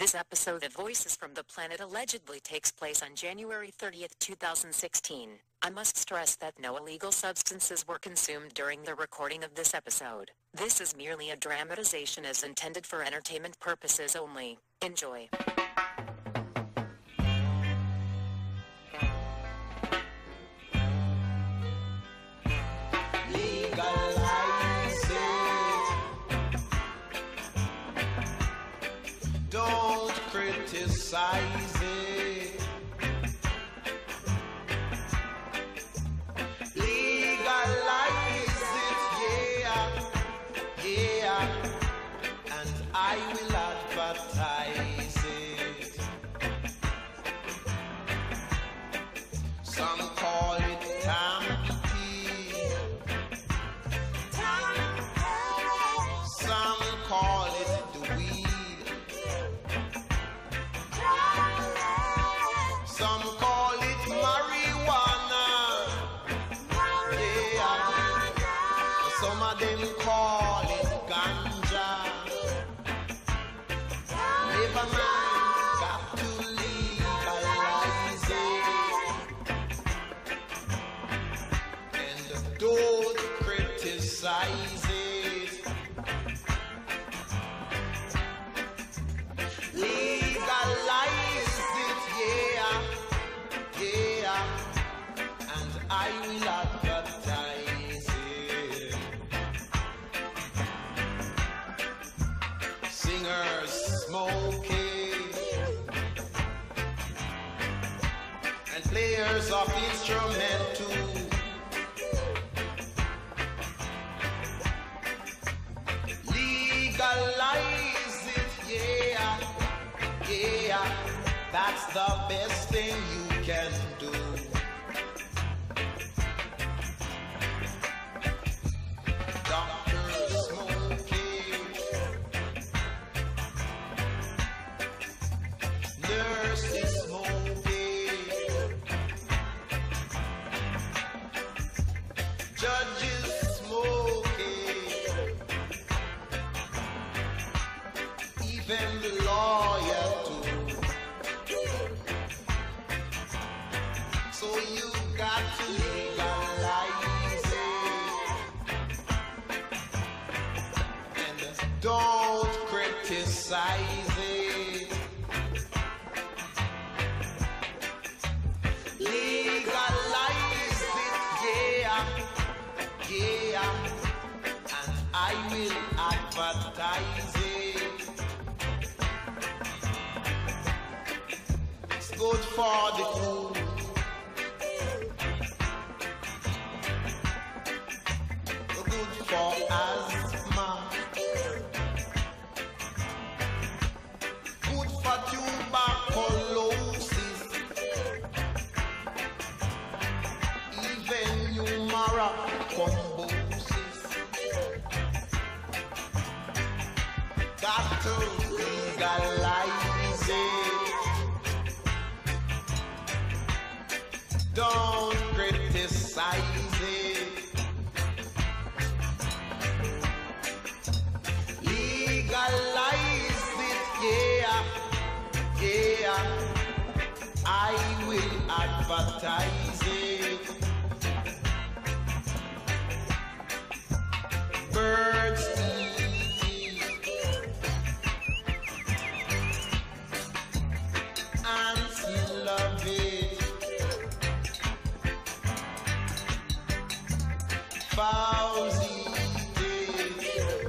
This episode of Voices from the Planet allegedly takes place on January 30th, 2016. I must stress that no illegal substances were consumed during the recording of this episode. This is merely a dramatization as intended for entertainment purposes only. Enjoy. Legalize it. Don't criticize it. Legalize it, yeah, yeah, and I will advertise it. Some call it tampy, some call it the weed, some call it marijuana, yeah, some of them call it ganja. Never mind, got to legalize it, and don't criticize it. Legalize it, yeah, yeah, and I will advertise it. Singers smoking and players of instrumental. Legalize it, yeah, yeah, that's the best thing you can do. Doctors smoking, nurses smoking, judges smoking, even the lawyer too. So you got to legalize it, and don't criticize it. Legalize it, yeah, yeah, and I will advertise it. It's good for the food, good for asthma, good for tuberculosis, even humora thrombosis. Got to legalize it. Don't criticize it. Legalize it, yeah, yeah, I will advertise it. Birds eat it, ants love it, fowls eat it,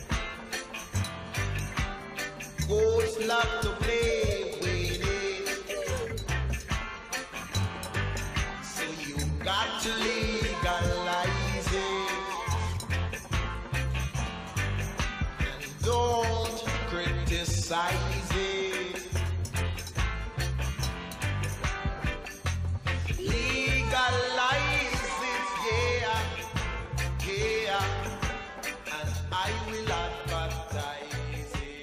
goats love to play with it. So you got to legalize it, and don't criticize it. Legalize it, yeah, yeah, and I will advertise it.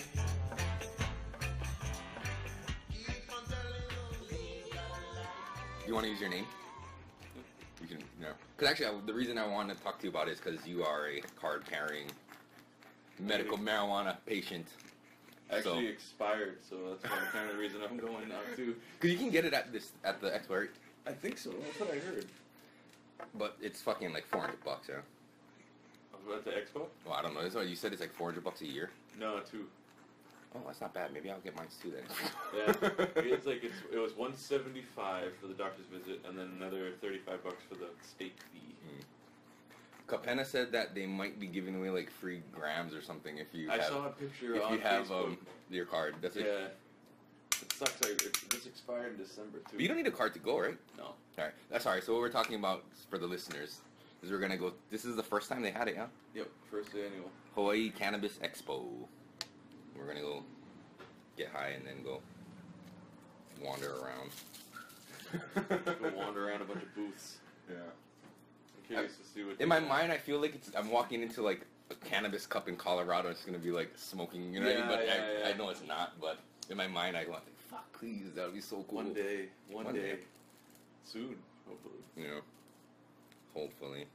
Keep on telling them legalize. You want to use your name? You can, no. Because actually, the reason I wanted to talk to you about it is because you are a card-carrying medical marijuana patient actually expired, so that's one kind of reason I'm going now too. Because you can get it at the expo, right? I think so. That's what I heard. But it's fucking like $400, yeah. At the expo? Well, I don't know. That's what you said. It's like $400 a year. No, 2. Oh, that's not bad. Maybe I'll get mine too then. Yeah, it was $175 for the doctor's visit, and then another $35 for the state fee. Capena said that they might be giving away like free grams or something if you. I saw a picture if on you have Facebook. Your card. That's it. Yeah, it sucks. This expired in December too. But you don't need a card to go, right? No. All right, that's all right. So what we're talking about for the listeners is we're gonna go. This is the first time they had it, yeah. Yep, first annual Hawaii Cannabis Expo. We're gonna go get high and then go wander around. Go wander around a bunch of booths. Yeah. I'm curious to see what. In my mind, I feel like I'm walking into like a cannabis cup in Colorado. It's gonna be like smoking, you know what I mean? But yeah. I know it's not. But in my mind, I want, fuck, please, that would be so cool. One day, soon, hopefully. You know, hopefully.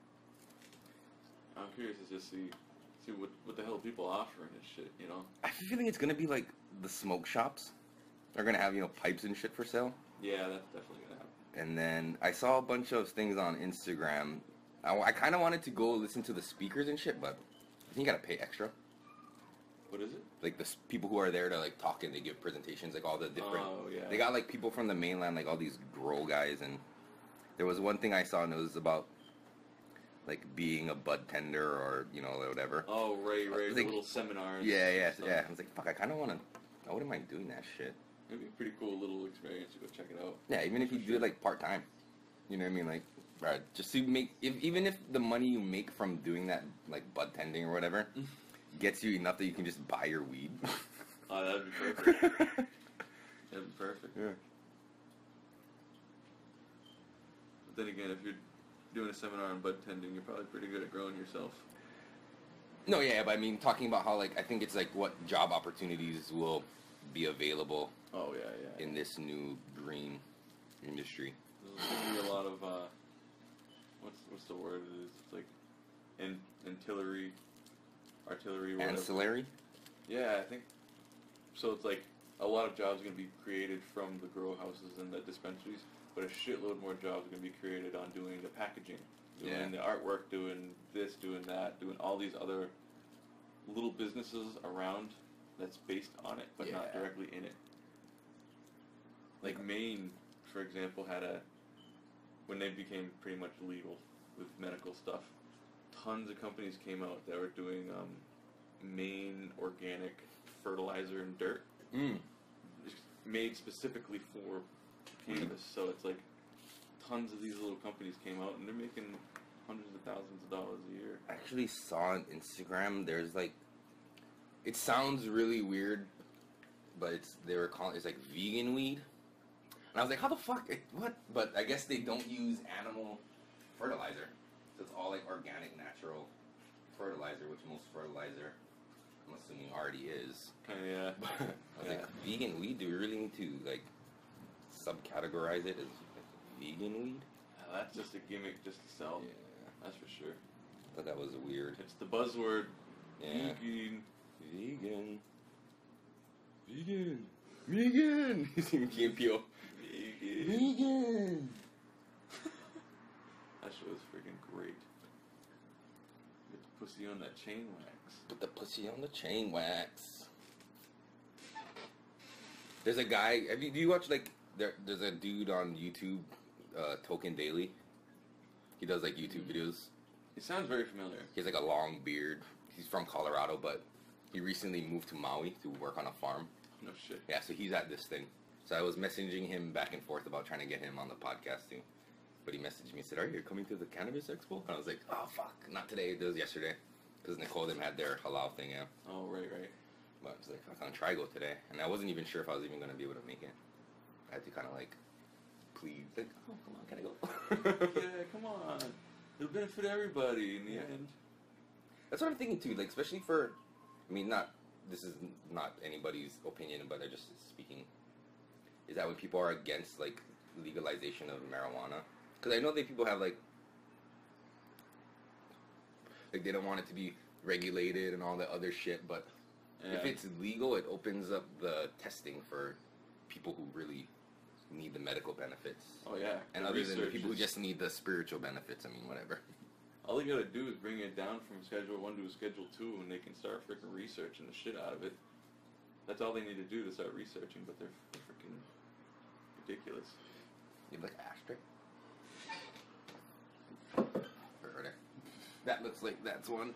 I'm curious to just see what the hell people offering and shit. You know. I have a feeling it's gonna be like the smoke shops. They're gonna have pipes and shit for sale. Yeah, that's definitely gonna happen. And then I saw a bunch of things on Instagram. I kind of wanted to go listen to the speakers and shit, but I think you gotta pay extra. What is it? Like the people who are there to like talk and they give presentations, like all the different. Oh yeah. They got like people from the mainland, like all these grow guys, and there was one thing I saw and it was about like being a bud tender or whatever. Oh right, Like, the little seminars. Yeah. I was like, fuck, I kind of want to. I wouldn't mind doing that shit. It'd be a pretty cool little experience to go check it out. Yeah, even if you do it like part time. You know what I mean? Like, right, just to make, even if the money you make from doing that, like bud tending or whatever, gets you enough that you can just buy your weed. Oh, that'd be perfect. That'd be perfect. Yeah. But then again, if you're doing a seminar on bud tending, you're probably pretty good at growing yourself. No, yeah, but I mean, talking about how, like, I think it's like what job opportunities will be available. Oh yeah. In this new green industry. There's going to be a lot of what's the word? It's like artillery, whatever. Ancillary. Yeah, I think so. It's like a lot of jobs are going to be created from the grow houses and the dispensaries, but a shitload more jobs are going to be created on doing the packaging, doing the artwork, doing this, doing that, doing all these other little businesses around that's based on it, but not directly in it. Like Maine, for example, had when they became pretty much legal with medical stuff, tons of companies came out that were doing Maine organic fertilizer and dirt, made specifically for cannabis. So it's like tons of these little companies came out, and they're making hundreds of thousands of dollars a year. I actually saw on Instagram, there's like, it sounds really weird, but it's like vegan weed. And I was like, how the fuck, what? But I guess they don't use animal fertilizer. So it's all like organic, natural fertilizer, which most fertilizer, I'm assuming, already is. Yeah. I was like, vegan weed? Do we really need to like subcategorize it as vegan weed? That's just a gimmick just to sell. Yeah. That's for sure. I thought that was weird. It's the buzzword. Yeah. Vegan. Vegan. You see Key and Peele. Vegan. That show is freaking great. Get the pussy on that chain wax. Put the pussy on the chain wax. There's a guy. Do you watch like? There's a dude on YouTube, Token Daily. He does like YouTube videos. He sounds very familiar. He has like a long beard. He's from Colorado, but he recently moved to Maui to work on a farm. No shit. Yeah, so he's at this thing. So I was messaging him back and forth about trying to get him on the podcast too. But he messaged me and said, "Are you coming to the Cannabis Expo?" And I was like, "Oh fuck, not today. It was yesterday." Because Nicole them had their halal thing, yeah. Oh, right. But I was like, "Fuck, I'm gonna try go today." And I wasn't even sure if I was even gonna be able to make it. I had to kind of like plead, like, "Oh, come on, can I go?" Yeah, come on. It'll benefit everybody in the end. That's what I'm thinking too. Like, especially for, I mean, this is not anybody's opinion, but I'm just speaking. Is that when people are against like legalization of marijuana? Because I know that people have like they don't want it to be regulated and all that other shit, but Yeah. If it's legal, it opens up the testing for people who really need the medical benefits. Oh yeah. And The other than the research people who is- just need the spiritual benefits, I mean, whatever. All they gotta do is bring it down from Schedule 1 to Schedule 2, and they can start freaking researching the shit out of it. That's all they need to do to start researching, but they're freaking ridiculous. You have like ashtray? Right there. That looks like that's one.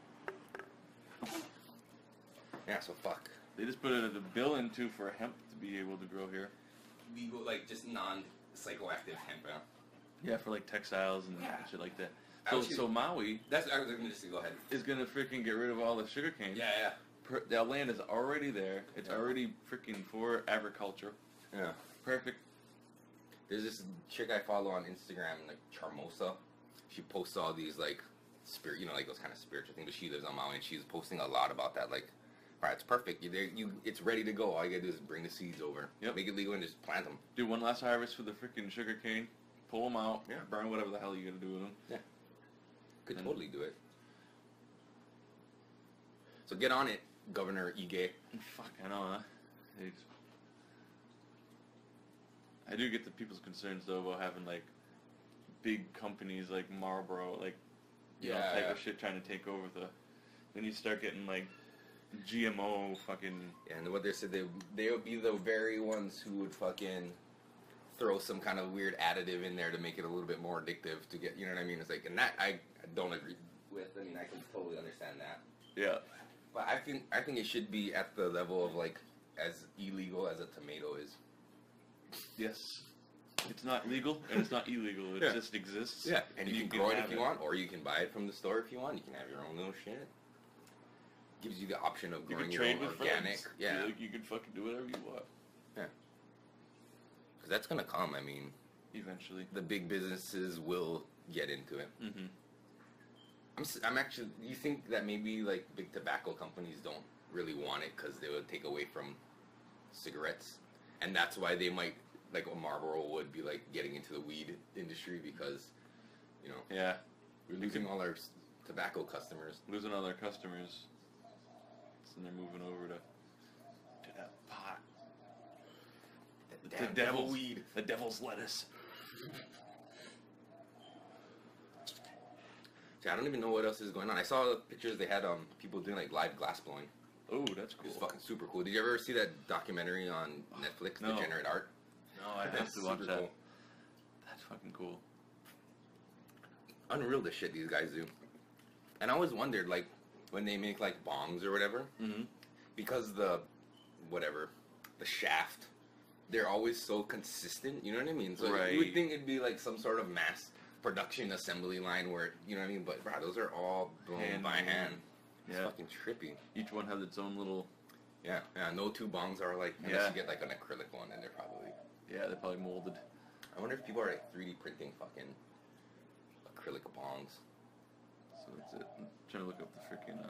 Yeah, so fuck. They just put a bill in too for hemp to be able to grow here. Legal, like just non-psychoactive hemp, yeah? Yeah, for like textiles and shit like that. Actually- So Maui That's, I was going to say, go ahead. is gonna freaking get rid of all the sugarcane. Yeah. That land is already there. It's already freaking for agriculture. Yeah. Perfect. There's this chick I follow on Instagram, like Charmosa. She posts all these like spirit, like those kind of spiritual things. But she lives on Maui, and she's posting a lot about that. Like, all right, it's perfect. You're there, it's ready to go. All you gotta do is bring the seeds over, make it legal, and just plant them. Do one last harvest for the freaking sugarcane. Pull them out. Yeah. Burn whatever the hell you gotta do with them. Yeah. Could And- totally do it. So get on it, Governor Ige. Fuck, I know, huh? I do get the people's concerns though about having like big companies like Marlboro, like type of shit trying to take over the. Then you start getting like GMO fucking. Yeah, and what they said, they would be the very ones who would fucking throw some kind of weird additive in there to make it a little bit more addictive to get, you know what I mean? It's like, and that I don't agree with. I mean, I can totally understand that. Yeah. But I think it should be at the level of like as illegal as a tomato is. Yes. It's not legal and it's not illegal. It just exists. Yeah, and you can grow it if have you want, or you can buy it from the store if you want. You can have your own little shit. Gives you the option of You growing can your trade own with organic. friends. Yeah, You can fucking do whatever you want. yeah. Because that's gonna come. I mean, Eventually. the big businesses will get into it. Mm-hmm. I'm actually. You think that maybe like big tobacco companies don't really want it because they would take away from cigarettes, and that's why they might like Marlboro would be like getting into the weed industry because, Yeah. we're losing all our tobacco customers. Losing all their customers. So they're moving over to that pot. Damn devil weed. The devil's lettuce. See, I don't even know what else is going on. I saw the pictures they had people doing like live glass blowing. Oh, that's cool. It's fucking super cool. Did you ever see that documentary on Netflix, No. Degenerate Art? No, I have That's to watch super that. cool. That's fucking cool. Unreal the shit these guys do. And I always wondered, like, when they make like bongs or whatever, Mm-hmm. because the shaft, they're always so consistent. You know what I mean? So you Right. would think it'd be like some sort of mass production assembly line where, you know what I mean? But bro, those are all blown by hand. It's Yeah. fucking trippy. Each one has its own little. Yeah, no two bongs are like, unless Yeah. you get like an acrylic one, and they're probably. Yeah, they're probably molded. I wonder if people are like 3D printing fucking acrylic bongs. So that's it. I'm trying to look up the freaking.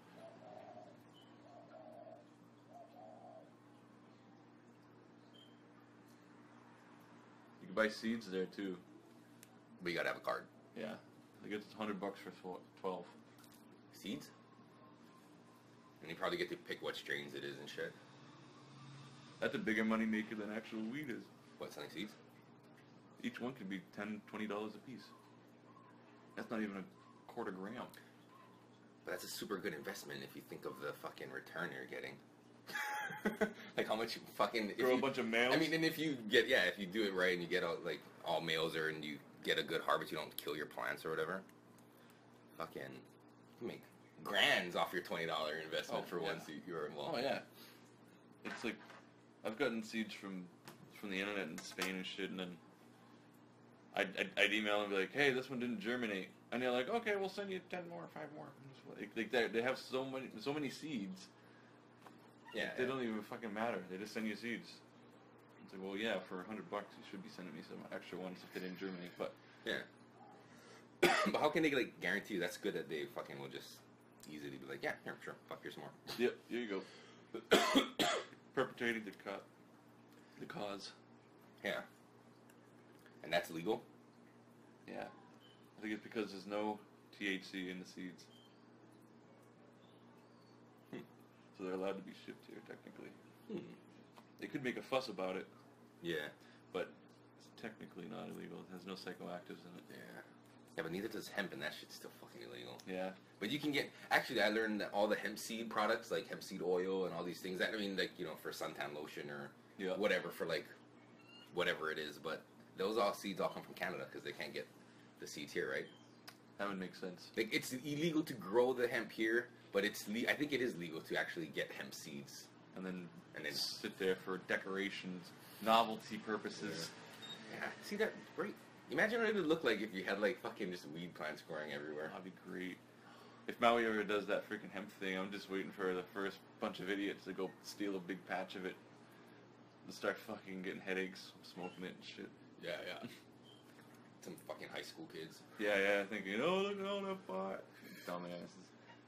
You can buy seeds there too. But you gotta have a card. Yeah. I guess it's $100 for 12. Seeds? And you probably get to pick what strains it is and shit. That's a bigger money maker than actual weed is. What, selling seeds? Each one could be $10, $20 a piece. That's not even a quarter gram. But that's a super good investment if you think of the fucking return you're getting. Like how much fucking... if Grow a you- bunch of males. I mean, and if you do it right and you get all males and you get a good harvest, you don't kill your plants or whatever. Fucking, you make grands off your $20 investment for one seed. Oh yeah. It's like, I've gotten seeds from the internet in Spain and shit, and then I'd email them and be like, hey, this one didn't germinate. And they're like, okay, we'll send you 10 more, 5 more. Like they have so many seeds. Yeah. They don't even fucking matter. They just send you seeds. It's like, well, yeah, for $100, you should be sending me some extra ones if they didn't germinate. But Yeah. But how can they like guarantee you that's good that they fucking will just easily be like, yeah, sure, fuck, here's some more. yep, here you go. Perpetuating the cause. Yeah. And that's legal? Yeah. I think it's because there's no THC in the seeds. So so they're allowed to be shipped here technically. Hmm. They could make a fuss about it, Yeah. but it's technically not illegal. It has no psychoactives in it. Yeah. Yeah, but neither does hemp, and that shit's still fucking illegal. Yeah. But you can get... Actually, I learned that all the hemp seed products, like hemp seed oil and all these things, that, I mean, like, you know, for suntan lotion or Yeah. whatever, for, like, whatever it is. But those seeds all come from Canada because they can't get the seeds here, right? That would make sense. Like, it's illegal to grow the hemp here, but it's I think it is legal to actually get hemp seeds. And then And then... sit there for decorations, novelty purposes. Yeah. See, that great. Imagine what it would look like if you had, like, fucking just weed plants growing everywhere. That'd be great. If Maui ever does that freaking hemp thing, I'm just waiting for the first bunch of idiots to go steal a big patch of it and start fucking getting headaches, smoking it and shit. Yeah, yeah. Some fucking high school kids. Yeah, thinking, oh, look at all that pot. Dumbasses.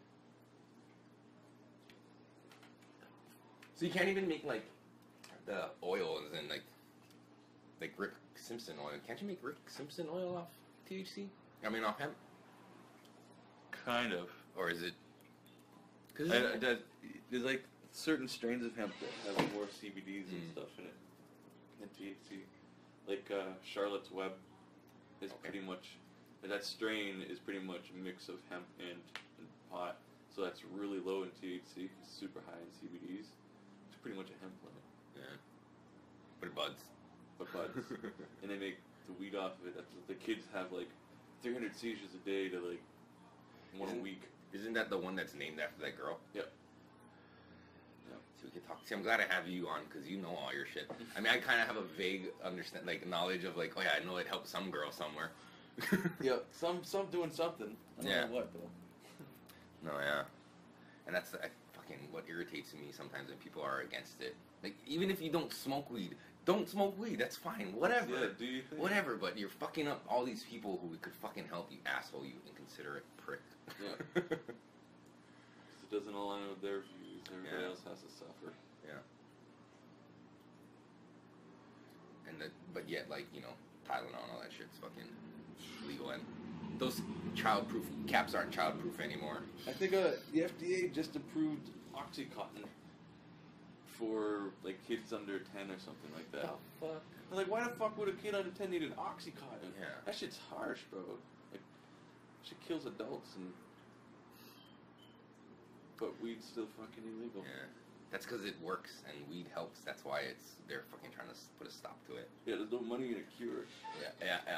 So you can't even make, like, the oils and, like Rick Simpson oil. Can't you make Rick Simpson oil off THC? I mean, off hemp? Kind of. Or is it... Cause There's like certain strains of hemp that have more CBDs and stuff in it than THC. Like Charlotte's Web is pretty much... That strain is pretty much a mix of hemp and pot. So that's really low in THC. It's super high in CBDs. It's pretty much a hemp plant. Yeah. But it buds. But buds. And they make the weed off of it. The kids have like 300 seizures a day to like one a week. Isn't that the one that's named after that girl? Yep. So we can talk. See, I'm glad I have you on because you know all your shit. I mean, I kind of have a vague knowledge of like, oh yeah, I know it helped some girl somewhere. Yeah, some doing something. I don't know what though. No, yeah. And that's fucking what irritates me sometimes when people are against it. Like, even if you don't smoke weed, don't smoke weed. That's fine. Whatever. Yeah, do you think? Whatever, but you're fucking up all these people who could fucking help you, asshole, you inconsiderate prick. Yeah. 'Cause it doesn't align with their views. Everybody else has to suffer. Yeah. But yet, like, you know, Tylenol and all that shit's fucking legal, and those child-proof caps aren't child-proof anymore. I think the FDA just approved Oxycontin for like kids under 10 or something like that. The fuck? I'm like, why the fuck would a kid under 10 need an Oxycontin? Yeah. That shit's harsh, bro. Like, shit kills adults, but weed's still fucking illegal. Yeah. That's because it works and weed helps. That's why they're fucking trying to put a stop to it. Yeah, there's no money in a cure. Yeah.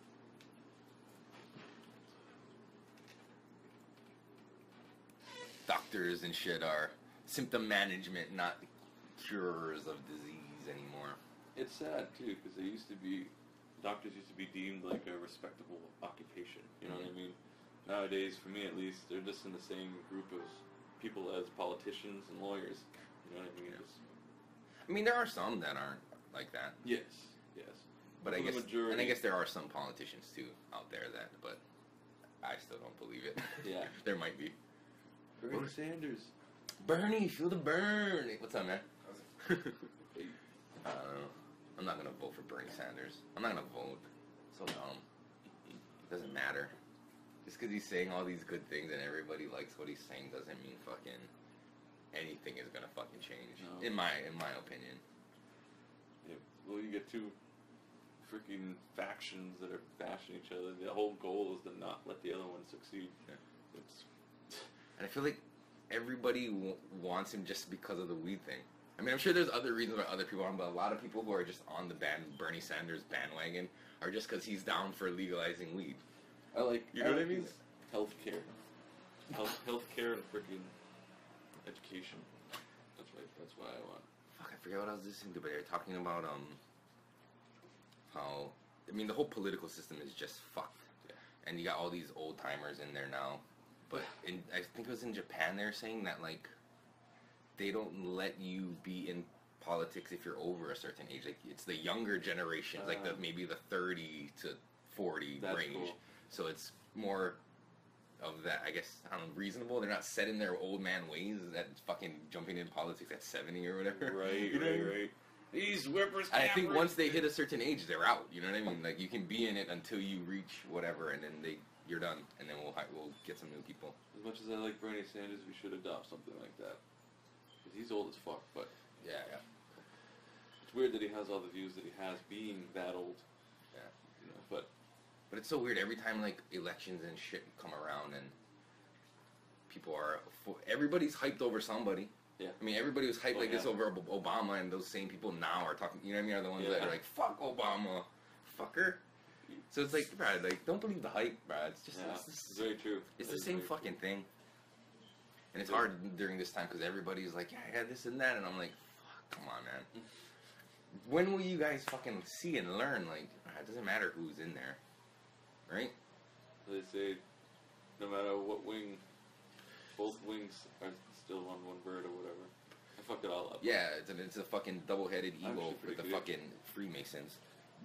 Doctors and shit are symptom management, not curers of disease anymore. It's sad too, because doctors used to be deemed like a respectable occupation. You know what I mean? Nowadays, for me at least, they're just in the same group of people as politicians and lawyers. You know what I mean? I mean, there are some that aren't like that. Yes. But For I the guess, majority. and I guess there are some politicians too out there but I still don't believe it. Yeah. There might be. Bernie Sanders. Bernie, feel the burn. What's up, man? I don't know. I'm not gonna vote for Bernie Sanders. I'm not gonna vote. So dumb. It doesn't matter. Just because he's saying all these good things and everybody likes what he's saying doesn't mean fucking anything is gonna fucking change. No. In my opinion. Yeah. Well, you get two freaking factions that are bashing each other. The whole goal is to not let the other one succeed. Yeah. It's And I feel like everybody wants him just because of the weed thing. I mean, I'm sure there's other reasons why other people are on, but a lot of people who are just on the Bernie Sanders bandwagon are just because he's down for legalizing weed. I like. You know what I mean? Healthcare. Healthcare and freaking education. That's right. That's what I want. Fuck, I forget what I was listening to, but they were talking about how, I mean, the whole political system is just fucked. Yeah. And you got all these old timers in there now. But I think it was in Japan they were saying that, like, they don't let you be in politics if you're over a certain age. Like, it's the younger generations, like maybe the 30 to 40 range. Cool. So it's more of that, I guess, I don't know, reasonable. They're not set in their old man ways that fucking jumping in politics at 70 or whatever. Right. These whippers. I think once they hit a certain age, they're out. You know what I mean? Like, you can be in it until you reach whatever, and then you're done, and then we'll get some new people. As much as I like Bernie Sanders, we should adopt something like that. he's old as fuck, but Yeah. it's weird that he has all the views that he has, being that old. Yeah. You know, but it's so weird every time like elections and shit come around and people are everybody's hyped over somebody. yeah, I mean, everybody was hyped this over Obama, and those same people now are talking. You know what I mean? Are the ones that are like, "Fuck Obama, fucker." So it's like, Brad, like, don't believe the hype, Brad. It's just, it's very true. It's the same fucking thing. And it's hard during this time because everybody's like, yeah, this and that, and I'm like, fuck, come on, man. When will you guys fucking see and learn? Like, it doesn't matter who's in there, right? They say, no matter what wing, both wings are still on one bird or whatever. I fucked it all up. Yeah, it's a fucking double-headed evil with the good. fucking Freemasons.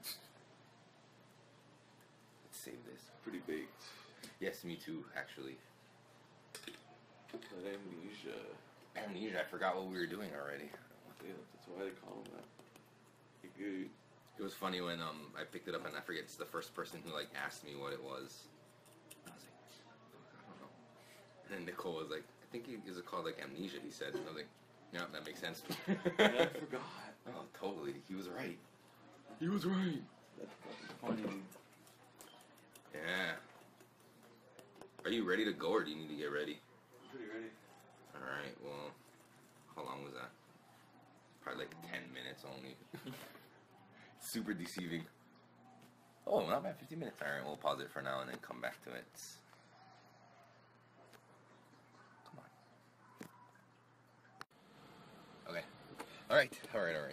Let's save this. Pretty baked. Yes, me too, actually. But Amnesia, I forgot what we were doing already. Yeah, that's why they call him that. Good. It was funny when I picked it up and I forget it's the first person who like asked me what it was. I was like, I don't know. And then Nicole was like, I think is it called like amnesia? He said, and I was like, yeah, that makes sense. I forgot. Oh, totally. He was right. He was right. That's fucking funny. Yeah. Are you ready to go, or do you need to get ready? I'm pretty ready. All right. Well, how long was that? Probably like 10 minutes only. Super deceiving. Oh, not bad. 15 minutes. All right. We'll pause it for now and then come back to it. Come on. Okay. All right. Alright,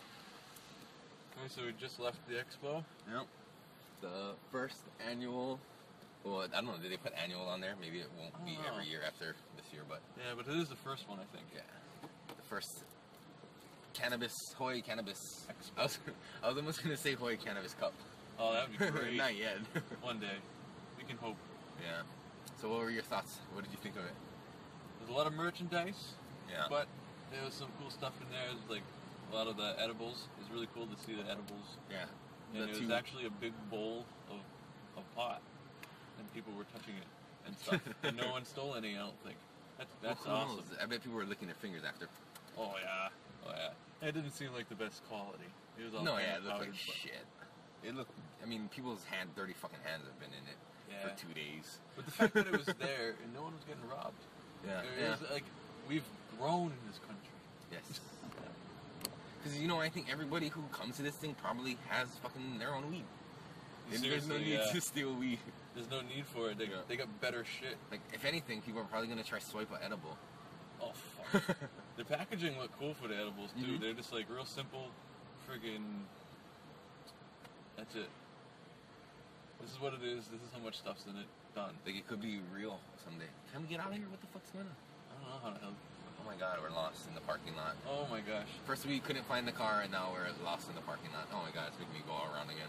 so we just left the expo. Yep. The first annual. Well, I don't know. Did they put annual on there? Maybe it won't be every year after this year, but Yeah, but it is the first one, I think. yeah, the first Hoy Cannabis Expo. I was almost gonna say Hoy Cannabis Cup. Oh, that would be great. Not yet. One day. We can hope. Yeah. So, what were your thoughts? What did you think of it? There's a lot of merchandise. Yeah. But there was some cool stuff in there. It was like a lot of the edibles. It was really cool to see the edibles. Yeah. And it was actually a big bowl of pot. And people were touching it and stuff. And no one stole any, I don't think. That's well, awesome. I bet people were licking their fingers after. Oh, yeah. Oh, yeah. It didn't seem like the best quality. It was all It looked powdered, like shit. It looked, I mean, people's dirty fucking hands have been in it for 2 days. But the fact that it was there and no one was getting robbed. Yeah. It was like, we've grown in this country. Yes. Because, I think everybody who comes to this thing probably has fucking their own weed. There's no need to steal weed. There's no need for it. They got better shit. Like, if anything, people are probably going to try swipe an edible. Oh, fuck. The packaging looked cool for the edibles, too. Mm-hmm. They're just, like, real simple, friggin'... That's it. This is what it is. This is how much stuff's in it. Done. Like, it could be real someday. Can we get out of here? What the fuck's going on? I don't know how to help. Oh my god, we're lost in the parking lot. Oh, my gosh. First we couldn't find the car, and now we're lost in the parking lot. Oh my god, it's making me go all around again.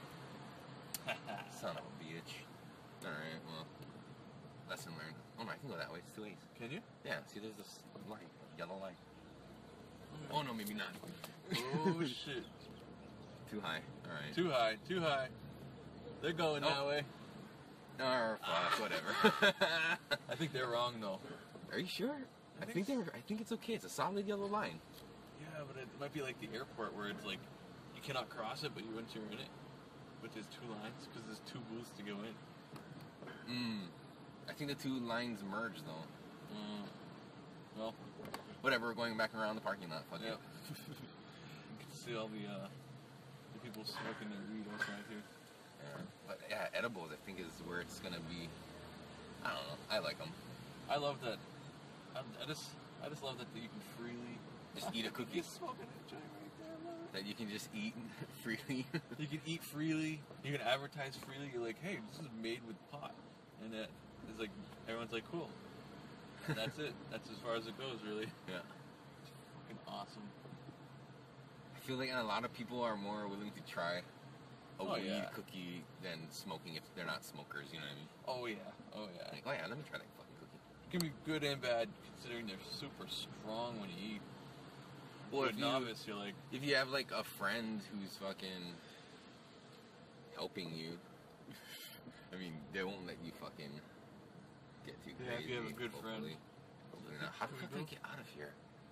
Son of a bitch. Alright, well, lesson learned. Oh no, I can go that way. It's 2 ways. Can you? Yeah, see, there's this line, yellow line. Oh no, maybe not. Oh, shit. Too high. Alright. Too high. Too high. They're going that way. Oh, fuck, whatever. I think they're wrong, though. Are you sure? I think it's okay. It's a solid yellow line. Yeah, but it might be like the airport where it's like you cannot cross it, but once you're in it, but there's 2 lines because there's 2 booths to go in. I think the 2 lines merge though. Well, whatever. We're going back around the parking lot. Fuck yeah. it. You can see all the people smoking their weed outside here. Yeah. But yeah, edibles I think is where it's gonna be. I don't know. I like them. I love that. I just love that you can freely just eat a cookie. You're smoking a joint right there, man. That you can just eat freely. You can eat freely. You can advertise freely. You're like, hey, this is made with pot, and it's like everyone's like, cool. And that's it. That's as far as it goes, really. Yeah. It's fucking awesome. I feel like a lot of people are more willing to try a weed yeah. cookie than smoking if they're not smokers. You know what I mean? Oh yeah. Oh yeah. Like, oh yeah, let me try that fucking cookie. It can be good and bad considering they're super strong when you eat. Well, if novice, you're like... If you have, like, a friend who's fucking helping you, I mean, they won't let you fucking get too crazy. Yeah, if you have a good hopefully. friend. Hopefully not. How do we get out of here?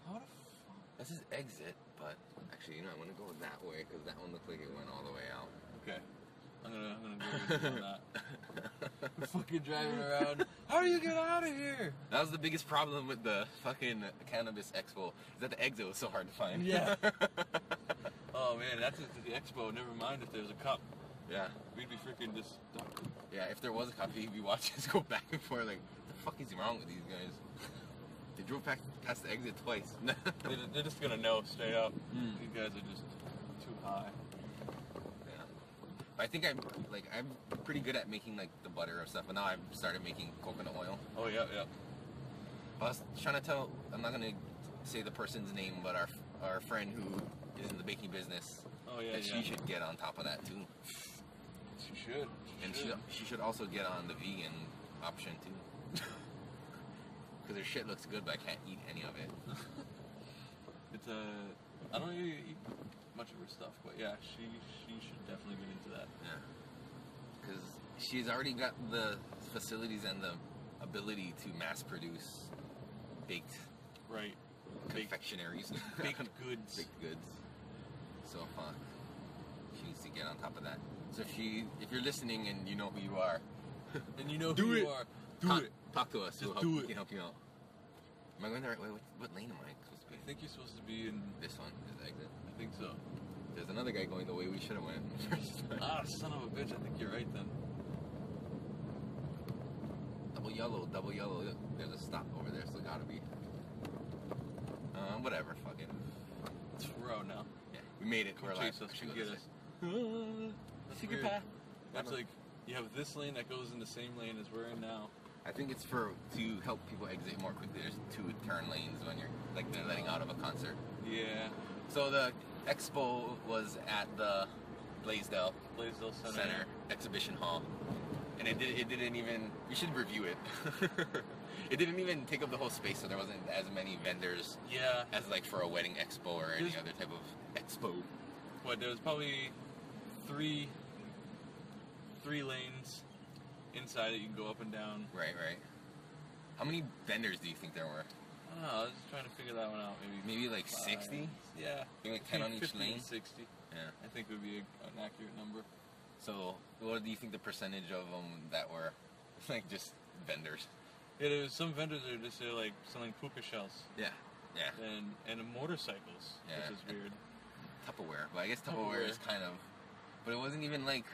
How the fuck? This is exit, but actually, you know, I want to go that way because that one looked like it went all the way out. Okay. I'm gonna go with you on that. We're fucking driving around. How do you get out of here? That was the biggest problem with the fucking Cannabis Expo, is that the exit was so hard to find. Yeah. Oh man, that's it to the expo. Never mind if there's a cup. Yeah. We'd be freaking just stuck. Yeah, if there was a cop, you'd be watching us go back and forth like, what the fuck is wrong with these guys? They drove past the exit twice. They're just gonna know straight up. These guys are just too high. Yeah. But I think I'm pretty good at making like the butter and stuff, but now I've started making coconut oil. Oh yeah, yeah. I was trying to tell, I'm not gonna say the person's name, but our friend who is in the baking business, Oh yeah, that she should get on top of that too. She should. And she should also get on the vegan option too. Because her shit looks good, but I can't eat any of it. It's I don't really eat much of her stuff, but yeah, she should definitely get into that. Yeah. Because she's already got the facilities and the ability to mass produce baked Right. confectionaries. Baked goods. Baked goods. So fuck. She needs to get on top of that. So if you're listening and you know who you are, And you know Do who it. you are. Do it. Talk to us. Just We'll do help, it. We can help you out. Am I going the right way? What lane am I supposed to be? I think you're supposed to be in. This one is the exit. I think so. There's another guy going the way we should have went first time. Ah, son of a bitch. I think you're right then. Double yellow, double yellow. Look, there's a stop over there, so gotta be. Whatever, fuck it. We're out now. Yeah, we made it. Come We're chase alive. us. She Come goes get this us. way. That's Secret weird. path. That's like you have this lane that goes in the same lane as we're in now. I think it's to help people exit more quickly. There's 2 turn lanes when you're like they're letting out of a concert. Yeah. So the expo was at the Blaisdell Blaisdell Center Exhibition Hall, and it didn't even. We should review it. It didn't even take up the whole space, so there wasn't as many vendors Yeah. as like for a wedding expo or any There's- other type of expo. What? There was probably three lanes inside it. You can go up and down. Right. How many vendors do you think there were? I don't know. I was just trying to figure that one out. Maybe like 5. 60? Yeah. Maybe like 10 on each 50 lane? and 60. Yeah. I think would be an accurate number. So, what do you think the percentage of them that were like just vendors? Yeah, there was some vendors that are just like selling puka shells Yeah. and motorcycles, Yeah. which is weird. Tupperware, but I guess Tupperware is kind of, but it wasn't even like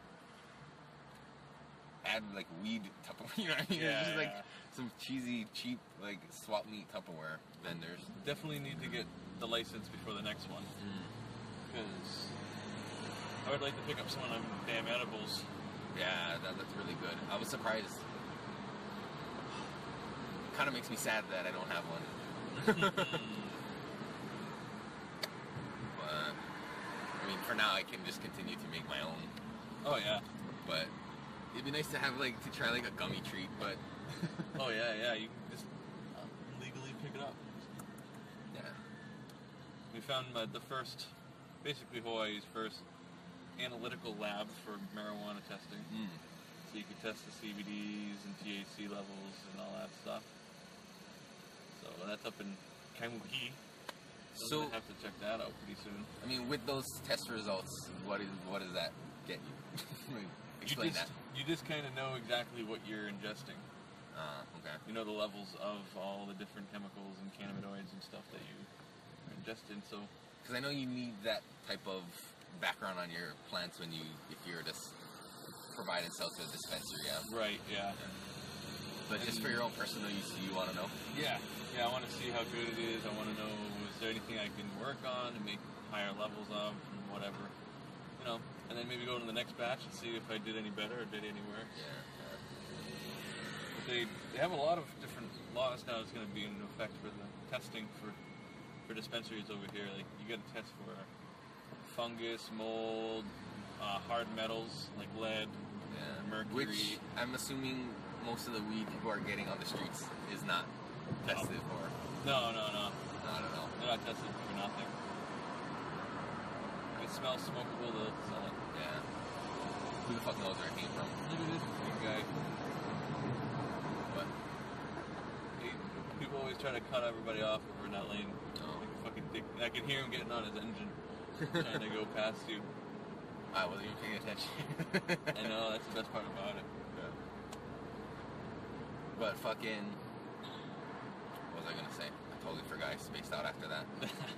add like weed Tupperware. You know what I mean? It was just like some cheesy, cheap like swap meet Tupperware vendors. Definitely need to get the license before the next one, because I would like to pick up some of them damn edibles. Yeah, that looked really good. I was surprised. Kind of makes me sad that I don't have one. But I mean, for now, I can just continue to make my own. Oh yeah. But it'd be nice to have like to try like a gummy treat. But Oh yeah. You can just legally pick it up. yeah, We found basically Hawaii's first analytical lab for marijuana testing. So you could test the CBDs and THC levels and all that stuff. So that's up in Kaimuki. So- I have to check that out pretty soon. I mean, with those test results, what does that get you? Like, explain that. You just kind of know exactly what you're ingesting. Okay. You know the levels of all the different chemicals and cannabinoids and stuff that you are ingesting. So Because I know you need that type of background on your plants if you're just provide and sell to a dispensary. Yeah. right, yeah. But just for your own personal use, you want to know? Yeah, I want to see how good it is. I want to know, is there anything I can work on to make higher levels of, and whatever. You know, and then maybe go to the next batch and see if I did any better or did any worse. Yeah. But they have a lot of different laws now that's going to be in effect for the testing for dispensaries over here. Like, you got to test for fungus, mold, hard metals like lead, mercury. Which I'm assuming most of the weed people are getting on the streets is not tested for. No. Not at all. They're not tested for nothing. If it smells smokable, they'll sell it. Yeah. Who the fuck knows where it came from? Look at this big guy. But Hey, people always trying to cut everybody off over in that lane. Oh. Like a fucking dick. I can hear him getting on his engine, trying to go past you. I wasn't even paying attention. I know, that's the best part about it. Yeah. But fucking... What was I gonna say? I totally forgot. I spaced out after that.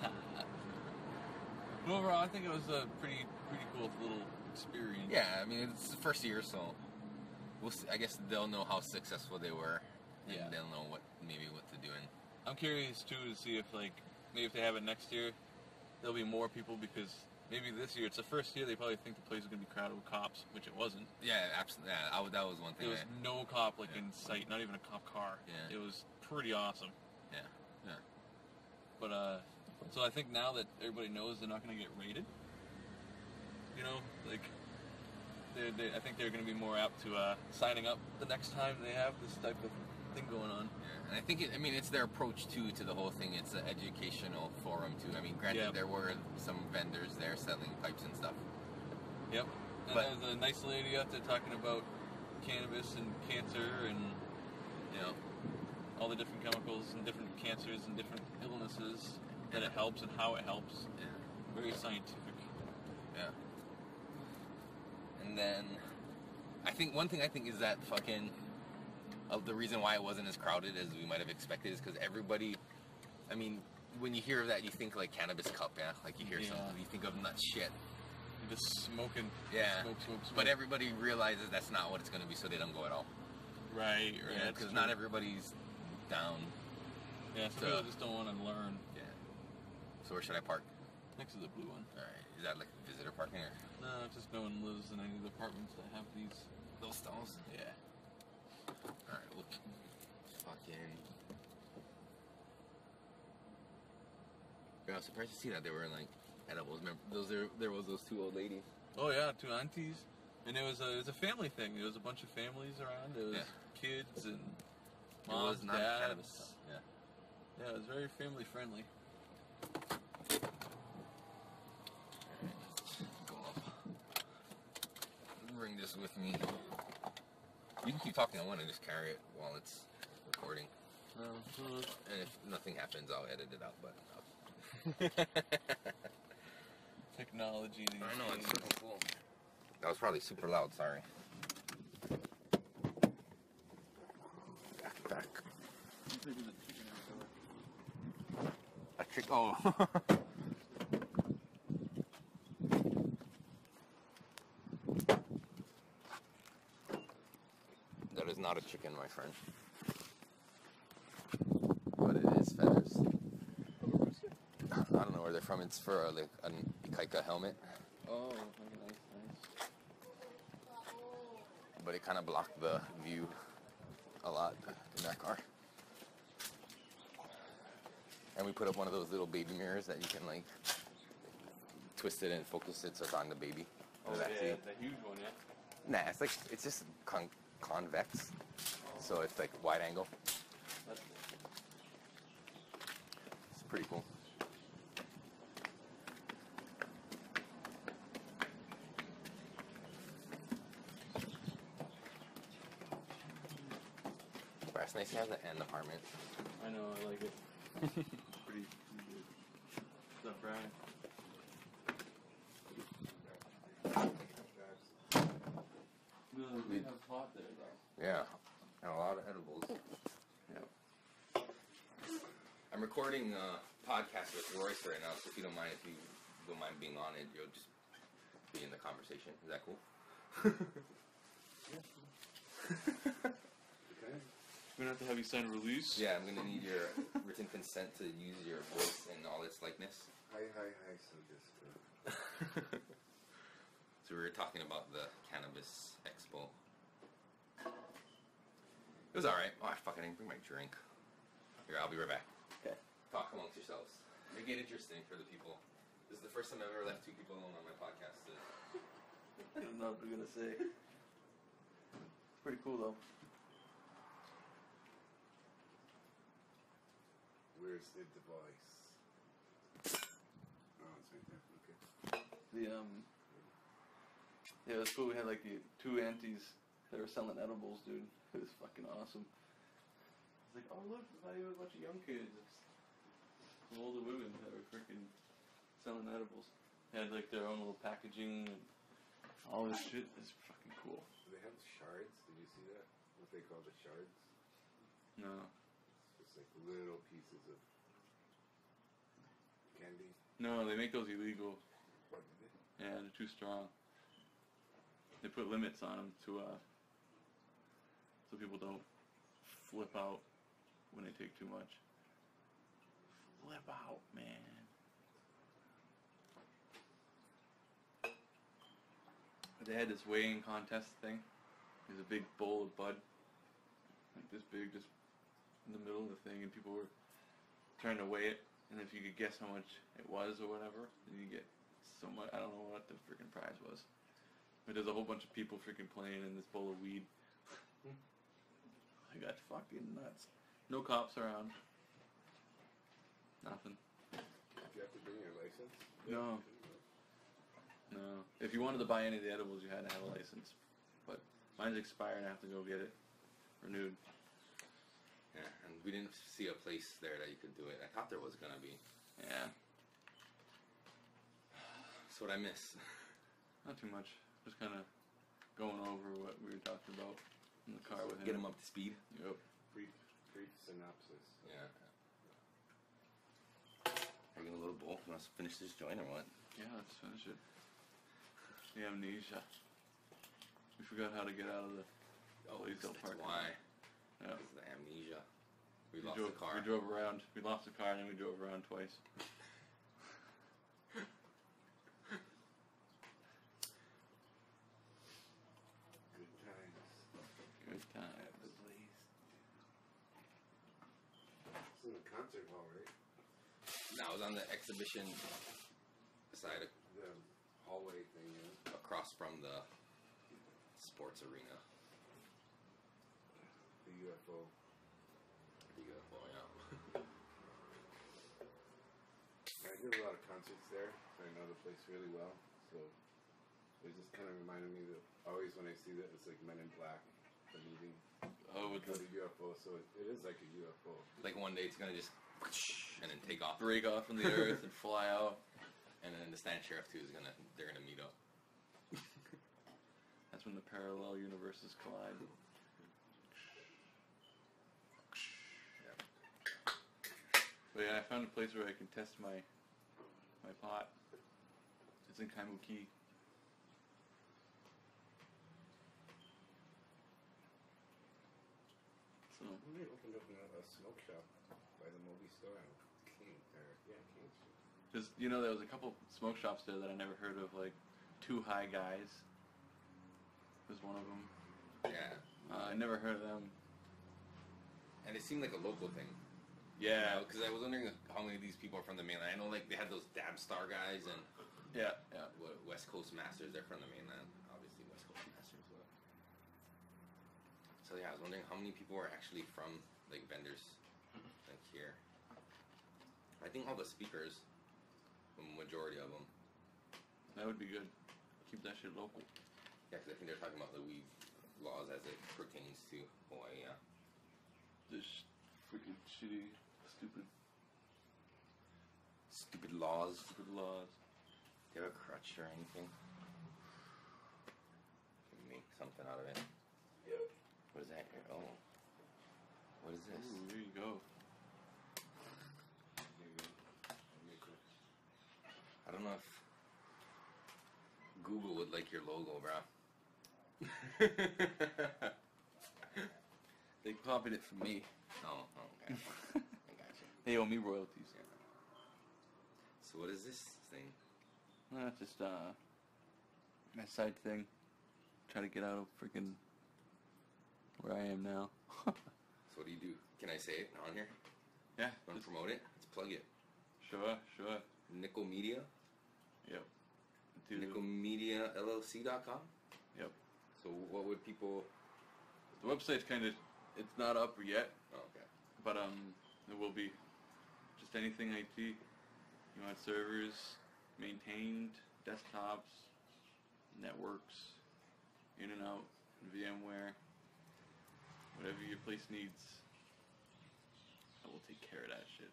But overall, I think it was a pretty cool little experience. Yeah, I mean, it's the first year, so... We'll see. I guess they'll know how successful they were. And Yeah. they'll know what to do. And I'm curious, too, to see if, like, maybe if they have it next year, there'll be more people because... Maybe this year, it's the first year, they probably think the place is going to be crowded with cops, which it wasn't. yeah, absolutely. Yeah, that was one thing. There was no cop, like, in sight, not even a cop car. Yeah. It was pretty awesome. Yeah. But, so I think now that everybody knows they're not going to get raided, you know, like, I think they're going to be more apt to signing up the next time they have this type of thing going on. Yeah. And I think it's their approach too to the whole thing. It's an educational forum too. I mean, granted, there were some vendors there selling pipes and stuff. Yep. And But- there's a nice lady out there talking about cannabis and cancer and, you know, all the different chemicals and different cancers and different illnesses that it helps and how it helps. Yeah. Very scientific. Yeah. And then, one thing I think is that fucking, the reason why it wasn't as crowded as we might have expected is because everybody, I mean, when you hear of that, you think like Cannabis Cup, yeah? Like you hear something, you think of nut shit. You're just smoking. Yeah. Smoke. But everybody realizes that's not what it's going to be, so they don't go at all. Right. Yeah, because not everybody's down. Yeah, some people just don't want to learn. Yeah. So where should I park? Next to the blue one. Alright. Is that like visitor parking or? No, just no one lives in any of the apartments that have those stalls? Yeah. Alright, look. Fucking. Yeah, I was surprised to see that they were like edibles. Remember, there was those two old ladies. Oh yeah, two aunties. And it was a family thing. There was a bunch of families around. There was kids and moms, dads. Cannabis. Yeah. Yeah, it was very family friendly. Go up. Bring this with me. You can keep talking. I want to just carry it while it's recording. And if nothing happens, I'll edit it out. But technology. These I know, days. it's super cool. That was probably super loud. Sorry. Back. A chick. Oh. That is not a chicken, my friend. But it is feathers. I don't know where they're from. It's for like an Ikaika helmet. Oh, nice. But it kind of blocked the view a lot in that car. And we put up one of those little baby mirrors that you can like twist it and focus it so it's on the baby. Oh That's yeah, it. the huge one, yeah. Nah, it's just convex, so it's like wide angle. That's It's pretty cool. But it's nice to have the end apartment. I know, I like it. pretty good stuff, right? We have pot there, though. Yeah, and a lot of edibles. Yeah. I'm recording a podcast with Royce right now, so if you don't mind being on it, you'll just be in the conversation. Is that cool? Okay. We're gonna have to have you sign a release. Yeah, I'm gonna need your written consent to use your voice and all its likeness. Hi, so just... So we were talking about the Cannabis Expo. It was alright. Oh, I fucking didn't bring my drink. Here, I'll be right back. Okay. Talk amongst yourselves. Make it interesting for the people. This is the first time I've ever left two people alone on my podcast. I don't know what we're gonna say. It's pretty cool though. Where's the device? Oh, it's right there. Okay. Yeah, it was cool. We had like the two aunties that were selling edibles, dude. It was fucking awesome. It's like, oh look, it's not even a bunch of young kids. It's some older women that were freaking selling edibles. They had like their own little packaging and all this shit. Is fucking cool. Do they have shards? Did you see that? What they call the shards? No. It's like little pieces of candy. No, they make those illegal. What did they? Yeah, they're too strong. They put limits on them to so people don't flip out when they take too much. Flip out, man. They had this weighing contest thing. There's a big bowl of bud, like this big, just in the middle of the thing, and people were trying to weigh it. And if you could guess how much it was or whatever, then you get so much. I don't know what the freaking prize was. But there's a whole bunch of people freaking playing in this bowl of weed. I got fucking nuts. No cops around. Nothing. Did you have to bring your license? No. No. If you wanted to buy any of the edibles, you had to have a license. But mine's expired and I have to go get it renewed. Yeah, and we didn't see a place there that you could do it. I thought there was gonna be. Yeah. That's what I miss. Not too much. Just kind of going over what we were talking about in the car with him. Get him up to speed. Yep. Brief synopsis. Yeah. Having a little bowl. You want us to finish this joint or what? Yeah, let's finish it. The amnesia. We forgot how to get out of the Blaisdell That's parking lot. why. Yeah. It's the amnesia. We We lost drove, the car. We drove around. We lost the car and then we drove around twice. Good times. Good time. At the Blaze. It's in the concert hall, right? No, I was on the exhibition side The hallway thing, yeah. across from the sports arena. The UFO. Beautiful, yeah. I did a lot of concerts there, so I know the place really well. So it just kind of reminded me that always when I see that, it's like Men in Black, the movie. Oh, with The the UFO, so it is like a UFO. Like one day it's gonna just and then take off. break off from the earth and fly out. And then the stand sheriff too they're gonna meet up. That's when the parallel universes collide. But yeah, I found a place where I can test my pot. It's in Kaimuki. So We opened up a smoke shop by the movie store on King Street. just there was a couple smoke shops there that I never heard of, like Two High Guys was one of them. Yeah. I never heard of them. And it seemed like a local thing. Yeah, Because I was wondering how many of these people are from the mainland. I know like they had those Dab Star guys and yeah. West Coast Masters. They're from the mainland. Obviously West Coast Masters. But... So yeah, I was wondering how many people are actually from like vendors like here. I think all the speakers, the majority of them. That would be good. Keep that shit local. Yeah, because I think they're talking about the weed laws as it pertains to Hawaii. Yeah. This freaking shitty, stupid Stupid laws. laws. Do you have a crutch or anything? Can we make something out of it? Yep. What is that here? Oh. What is this? Ooh, there you go. I don't know if Google would like your logo, bro. They copied it from me. Oh, okay. I got you. They owe me royalties. Yeah. So what is this thing? That's just my side thing. Try to get out of freaking where I am now. So what do you do? Can I say it on here? Yeah. Want to promote it? Let's plug it. Sure. Nickel Media. Yep. Dude. NickelMediaLLC.com. Yep. So what would people... The website's it's not up yet, Oh, okay. but it will be. Just anything IT. You want servers, maintained, desktops, networks, in and out, VMware, whatever your place needs. I will take care of that shit.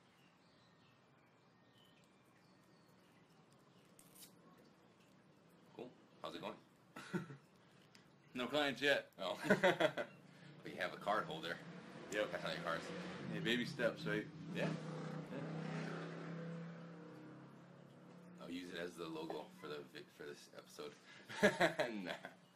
Cool. How's it going? No clients yet. Oh. But you have a card holder. Yep. That's not your cards. Hey, baby steps, right? Yeah. I'll use it as the logo for this episode. Nah.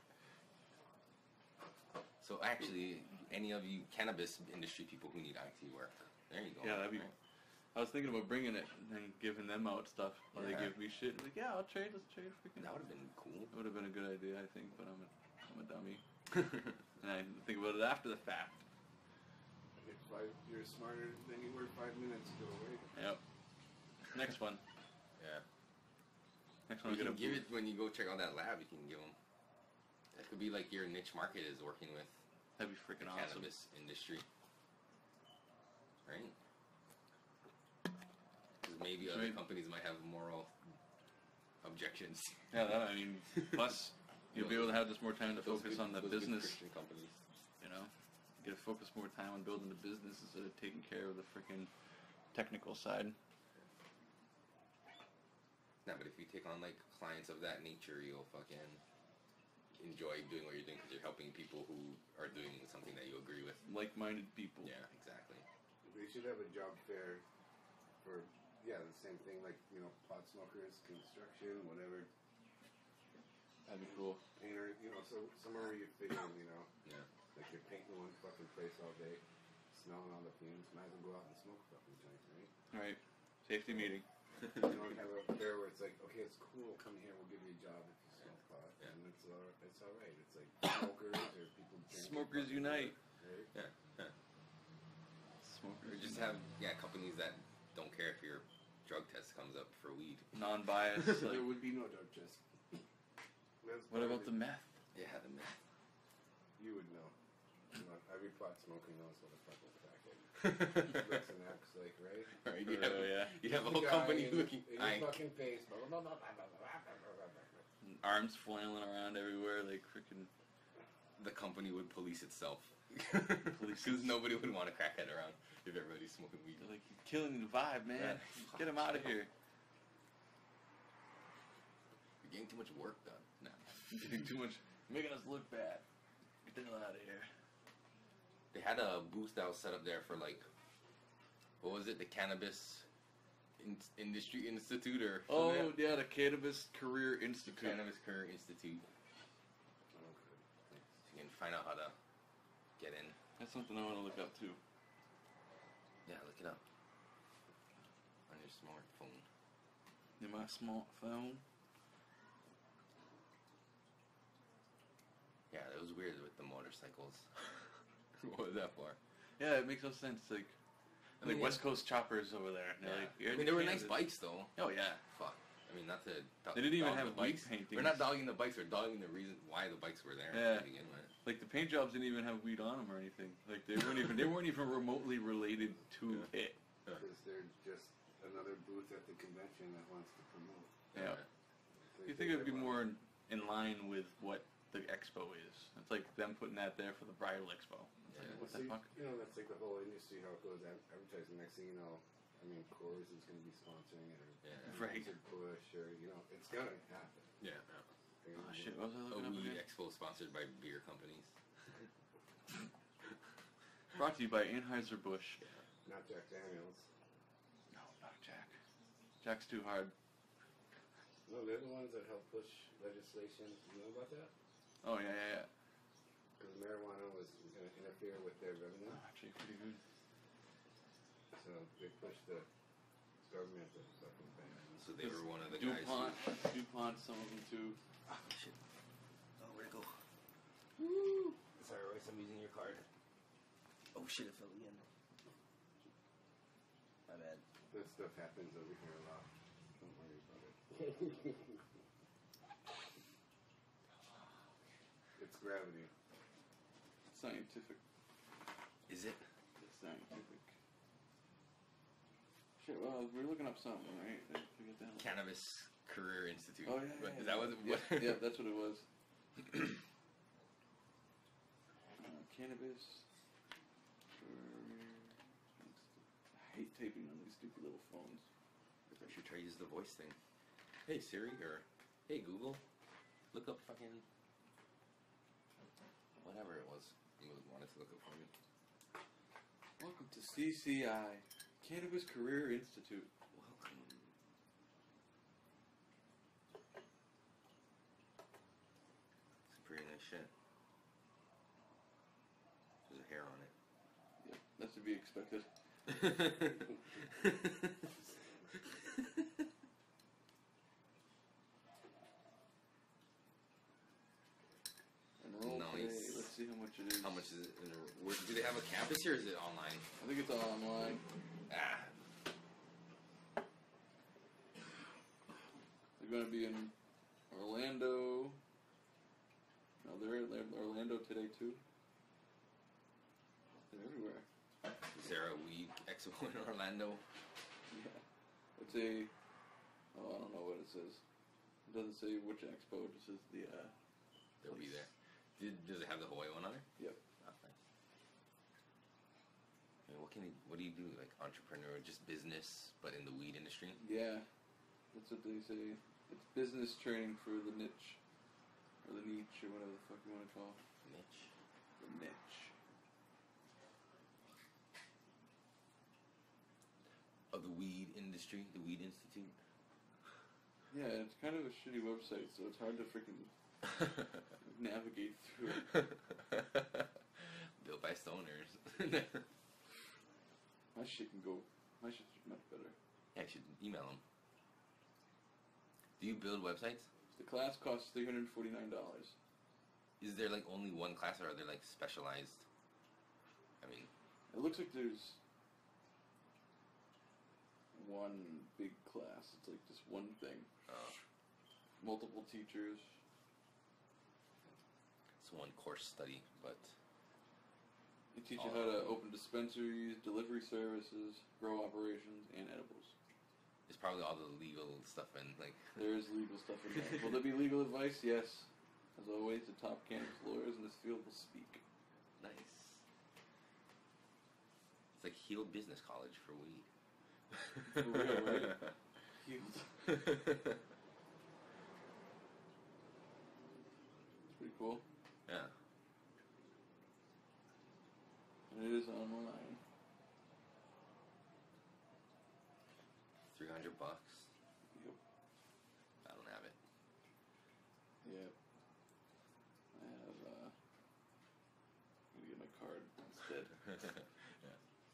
So actually, any of you cannabis industry people who need IT work, there you go. Yeah, that'd be. Right? I was thinking about bringing it and giving them out stuff. While they Yeah. give me shit. Like, yeah, I'll trade. Let's trade. Freaking. That would have been cool. It would have been a good idea, I think, but I'm a dummy. And I think about it after the fact. You're smarter than you were 5 minutes ago, right? Yep. Next one. Yeah. Next one. You We're can gonna give it when you go check out that lab. You can give them. That could be like your niche market is working with That'd be the freaking awesome. cannabis industry, right? Because maybe other Sweet. companies might have moral objections. Yeah, that, I mean, plus you'll be able to have just more time to Those focus good- on the those good business. Christian companies. You know, you get to focus more time on building the business instead of taking care of the freaking technical side. No, but if you take on like clients of that nature, you'll fucking enjoy doing what you're doing because you're helping people who are doing something that you agree with. Like-minded people. Yeah, exactly. They should have a job fair for, the same thing, like, pot smokers, construction, whatever, That'd be cool. painter, so somewhere where you fit in, Yeah. like you're painting one fucking place all day, smelling all the fumes, might as well go out and smoke a fucking joint, right? All right, safety meeting. You don't have a fair where it's like, okay, it's cool, come here, we'll give you a job if you smoke pot, Yeah. and it's all right. It's like smokers or people drinking Smokers fucking unite. right? Yeah. Yeah. Smokers. Or just have companies that don't care if your drug test comes up for weed. non-biased. There Like, would be no drug test. what about the meth? Yeah, the myth. You would know. Every pot smoker knows what a fucking crackhead looks and acts like, right? Right? Yeah. You have a The whole guy company in, looking. in your fucking face. Blah, blah, blah, blah, blah, blah, blah, blah, blah. Arms flailing around everywhere, like freaking. The company would police itself. Police Because nobody would want a crackhead around if everybody's smoking weed. Like, you're killing the vibe, man. Yeah. Get him out of here. You're getting too much work done. No. Doing too much. Making us look bad. Get the hell out of here. They had a booth that was set up there for like, what was it? The Cannabis Industry Institute or Oh, something? yeah, the Cannabis Career Institute. Cannabis Career Institute. So you can find out how to get in. That's something I want to look up too. Yeah, look it up on your smartphone. In my smartphone. Yeah, that was weird with the motorcycles. What was that for? Yeah, it makes no sense. Like, I mean, like West Coast choppers over there. And they're Yeah. like, "You're I in mean, they were nice Canada." bikes though. Oh yeah. Fuck. I mean, not to. They didn't even dog have the bikes. weed paintings. We're not dogging the bikes. We're dogging the reason why the bikes were there Yeah. to begin with. Like the paint jobs didn't even have weed on them or anything. Like they weren't even remotely related to it. Because they're just another booth at the convention that wants to promote. Yeah. You think it would be more in line with what the expo is? It's like them putting that there for the bridal expo. It's like, Yeah. what the See, fuck? that's like the whole industry, how it goes advertising. Next thing you know, Coors is going to be sponsoring it, or Yeah. Right. Bush, or, it's going to happen. Yeah. Oh shit, what was I A looking up weed again? expo sponsored by beer companies. Brought to you by Anheuser-Busch. Not Jack Daniels. No, not Jack. Jack's too hard. No, they're the ones that help push legislation. You know about that? Oh, yeah. Because marijuana was going to interfere with their revenue. Oh, actually, pretty good. So they pushed the government to fucking ban it. So they were one of the guys. DuPont, some of them too. Oh shit! Oh, where'd it go? Woo! Sorry, Royce, I'm using your card. Oh shit! It fell again. My bad. This stuff happens over here a lot. Don't worry about it. It's gravity. Scientific. Is it? It's scientific. Shit, well, we're looking up something, right? I forget the hell. Cannabis Career Institute. Oh, yeah. Is that what? Yeah, that's what it was. Cannabis. hate typing on these stupid little phones. I should try to use the voice thing. Hey Siri, or hey Google, look up fucking whatever it was you wanted to look up for me. Welcome to CCI, Cannabis Career Institute. Welcome. It's pretty nice shit. There's a hair on it. Yeah, that's to be expected. Enroll Nice. today. Let's see how much it is. How much is it? Do they have a campus here, or is it online? I think it's all online. Ah, They're going to be in Orlando. No, they're in Orlando today too. They're everywhere. is there a weed expo in Orlando? Yeah. It's a. Oh, I don't know what it says. It doesn't say which expo. It just says the. They'll be place. there. Does it have the Hawaii one on it? Yep. Oh, nice. I mean, what do you do? Like entrepreneur, just business, but in the weed industry? Yeah, that's what they say. It's business training for the niche, or the niche, or whatever the fuck you want to call it. Niche. The niche. Of the weed industry, the Weed Institute. Yeah, it's kind of a shitty website, so it's hard to freaking navigate through it. Built by stoners. My shit can go. My shit's much better. Yeah, I should email them. Do you build websites? The class costs $349. Is there like only one class, or are there like specialized? I mean, It looks like there's one big class. It's like just one thing. Multiple teachers. it's one course study, but They teach you how to open dispensaries, delivery services, grow operations, and edibles. it's probably all the legal stuff and like. There is legal stuff in there. Will there be legal advice? Yes. As always, the top cannabis lawyers in this field will speak. Nice. It's like Healed Business College for weed. For real, right? Healed. It's pretty cool. Yeah. And it is online. $300. Yep. I don't have it. Yep. I have, I'm gonna get my card instead. Yeah.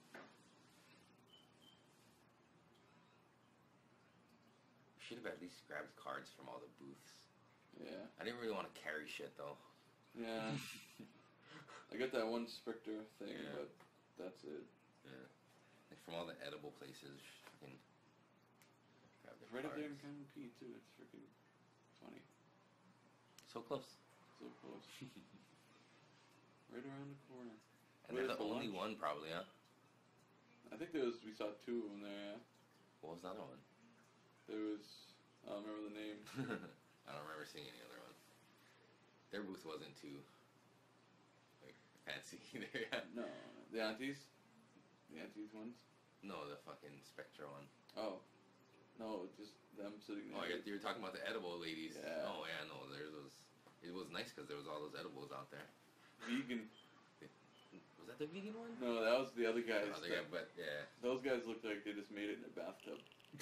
Should have at least grabbed cards from all the booths. Yeah. I didn't really want to carry shit though. Yeah. I got that one Spectre thing, Yeah. but that's it. Yeah. Like from all the edible places, fucking grab the Right up there in cards. Common P too. It's freaking funny. So close. So close. Right around the corner. And they're Where's the the only lunch? one probably, huh? I think we saw two of them there. Yeah. What was the other one? There was. I don't remember the name. I don't remember seeing any other one. Their booth wasn't too like fancy either. Yeah. No, the aunties. The aunties ones. No, the fucking Spectra one. Oh. No, just them sitting there. Oh, you were talking about the edible ladies. Yeah. Oh yeah, no, there was. It was nice because there was all those edibles out there. Vegan. Was that the vegan one? No, that was the other guys. Oh, yeah, but yeah. Those guys looked like they just made it in a bathtub.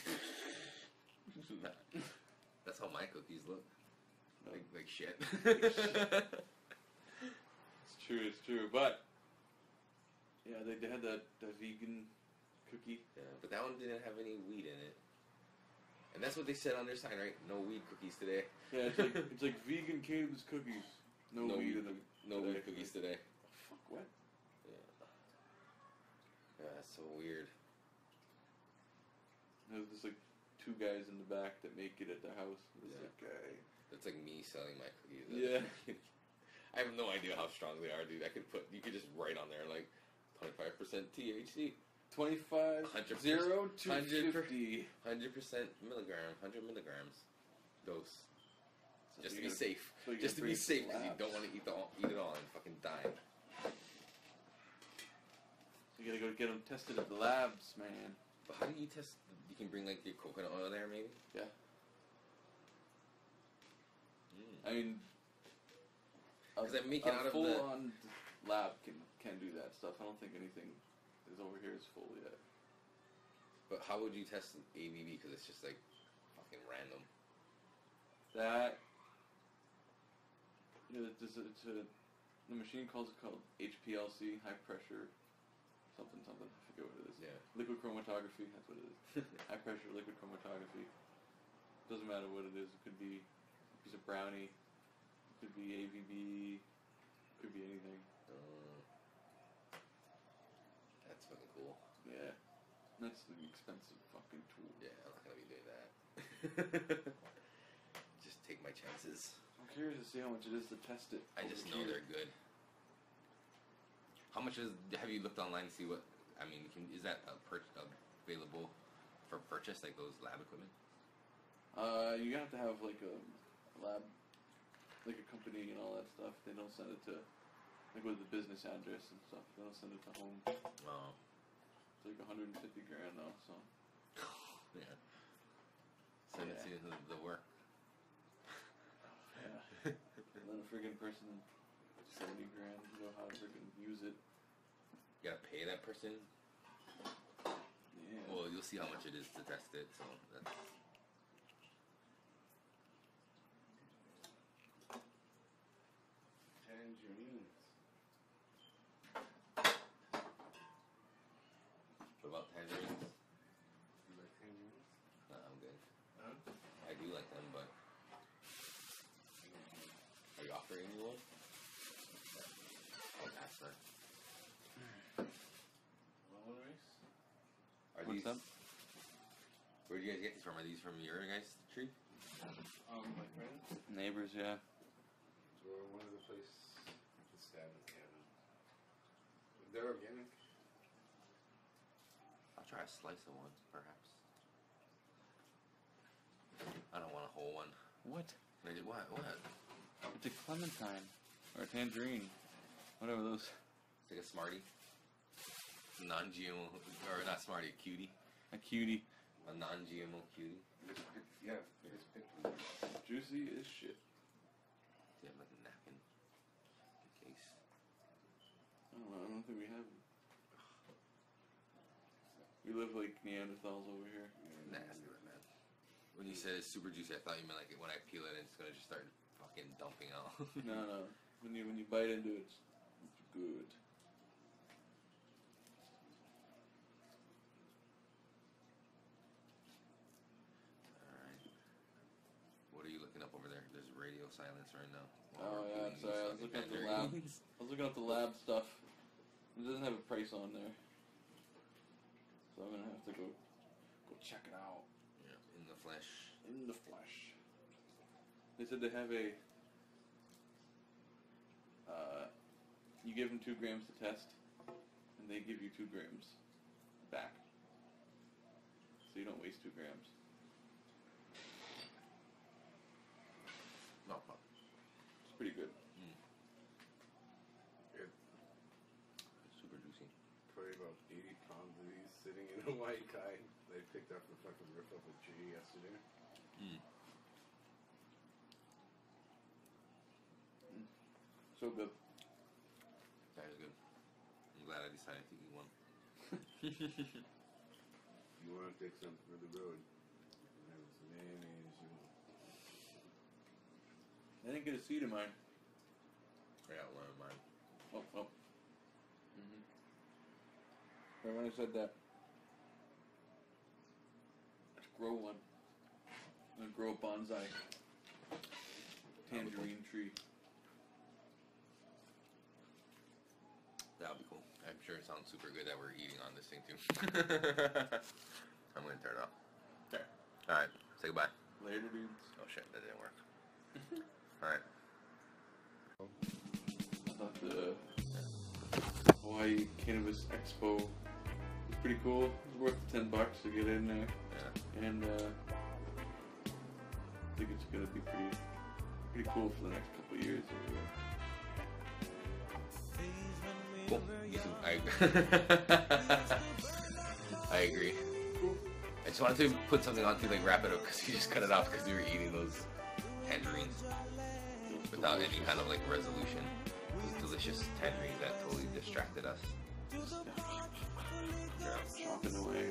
That's how my cookies look. Like shit. It's true. But yeah, they had that vegan cookie. Yeah, but that one didn't have any weed in it. And that's what they said on their sign, right? No weed cookies today. Yeah, it's like vegan cannabis cookies. No weed in them. No weed cookies today. Fuck what? Yeah. Yeah, that's so weird. There's just like two guys in the back that make it at their house. It's Yeah. like, guy. That's like me selling my cookies. Yeah. I have no idea how strong they are, dude. You could just write on there like 25% THC. 25, 100%, 0 to 100%, 50. 100% milligram, 100 milligrams dose. So Just to you be gotta- safe. so you Just to gotta be bring safe because you slabs. don't want to eat it all and fucking die. So You gotta go get them tested at the labs, man. But how do you test? You can bring like your coconut oil there, maybe. Yeah. I mean, because I make it out of the full-on lab can do that stuff. I don't think anything is over here is full yet. But how would you test ABV? Because it's just like fucking random. That, you know, the machine calls it called HPLC, high pressure, something. I forget what it is. Yeah. Liquid chromatography. That's what it is. High pressure liquid chromatography. Doesn't matter what it is. It could be a piece of brownie. It could be ABV. It could be anything. That's fucking cool. Yeah. That's an expensive fucking tool. Yeah, I'm not gonna be doing that. Just take my chances. I'm curious to see how much it is to test it. I just know they're good. How much have you looked online to see what? I mean, is that available for purchase, like those lab equipment? You have to have like a lab, like a company and all that stuff. They don't send it to, like with the business address and stuff. They don't send it to home. Oh. It's like $150,000 though, so. Yeah. Send it to the work. Yeah. And then a friggin' person, $70,000 to know how to friggin' use it. You gotta pay that person. Yeah. Well, you'll see how much it is to test it. So that's. Tangerines. What about tangerines? You like tangerines? No, I'm good. Huh? I do like them, but are you offering me one? I'll pass that. Well, Royce? Are What's these? up? Where do you guys get these from? Are these from your guys' tree? My friends. Neighbors, yeah. Or one of the places the stab in Canada. They're organic. I'll try a slice of one, perhaps. I don't want a whole one. What? What? It's a clementine. Or a tangerine. Whatever those. It's like a Smartie. Non-GMO, or not Smartie, a cutie. A cutie. A non-GMO cutie. Yeah, it's picked. Juicy as shit. Do you have like a napkin? In case. I don't think we have them. We live like Neanderthals over here. Nasty, man. When you said it's super juicy, I thought you meant like when I peel it, it's gonna just start fucking dumping out. No. When you bite into it, it's good. Alright. What are you looking up over there? There's radio silence right now. Oh yeah, I'm sorry. I was looking at the lab. I was looking at the lab stuff. It doesn't have a price on there, so I'm gonna have to go check it out. Yeah, in the flesh. In the flesh. They said they have a. You give them 2 grams to test, and they give you 2 grams back. So you don't waste 2 grams. No problem. It's pretty good. It's super juicy. Probably about 80 pounds of these sitting in a white guy. They picked up the fucking roof of a tree yesterday. So good. That is good. I'm glad I decided to eat one. You want to take some for the road? That was mayonnaise. I didn't get a seed in mine. I got one of mine. Oh. Right when I said that. Let's grow one. I'm gonna grow a bonsai tangerine tree. That would be cool. I'm sure it sounds super good that we're eating on this thing too. I'm gonna turn it off. Okay. Alright, say goodbye. Later, dudes. Oh shit, that didn't work. Alright. I thought the Hawaii Cannabis Expo was pretty cool. It was worth $10 to get in there. Yeah. And I think it's gonna be pretty cool for the next couple of years. Days when we Cool. Me too. I agree. I just wanted to put something on to like wrap it up because you just cut it off because you were eating those tangerines without any kind of like resolution. Those delicious tangerines that totally distracted us. Chopping away.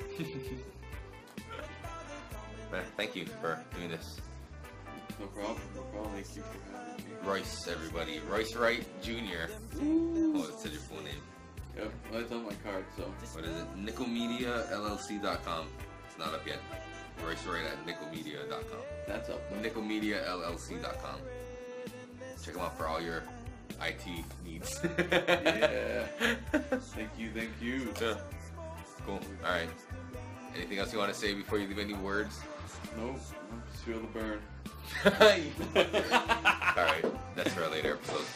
But thank you for doing this. No problem. No problem. Thank you for having me. Royce, everybody. Royce Wright Jr. Oh, it said your full name. Yep. Well, it's on my card, so. What is it? NickelMediaLLC.com. It's not up yet. Royce Wright at NickelMedia.com. That's up. NickelMediaLLC.com. Check them out for all your IT needs. Yeah. Thank you. Thank you. Yeah. Cool. All right. Anything else you want to say before you leave? Any words? Nope. Just feel the burn. Alright, that's for a later episode.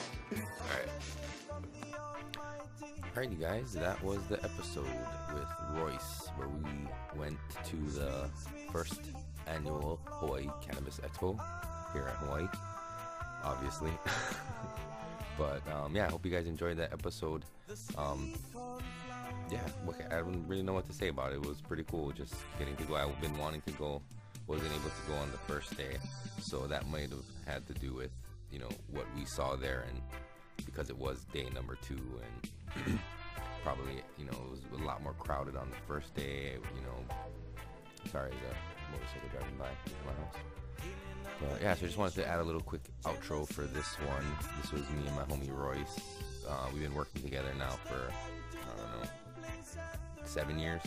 Alright, you guys, that was the episode with Royce, where we went to the first annual Hawaii Cannabis Expo here at Hawaii, obviously. But yeah, I hope you guys enjoyed that episode. Yeah, I don't really know what to say about it. It was pretty cool just getting to go. I've been wanting to go. Wasn't able to go on the first day, so that might have had to do with, you know, what we saw there, and because it was day number 2, and probably, you know, it was a lot more crowded on the first day, you know. Sorry, the motorcycle driving by my house. But yeah, so I just wanted to add a little quick outro for this one. This was me and my homie Royce. We've been working together now for, I don't know, 7 years.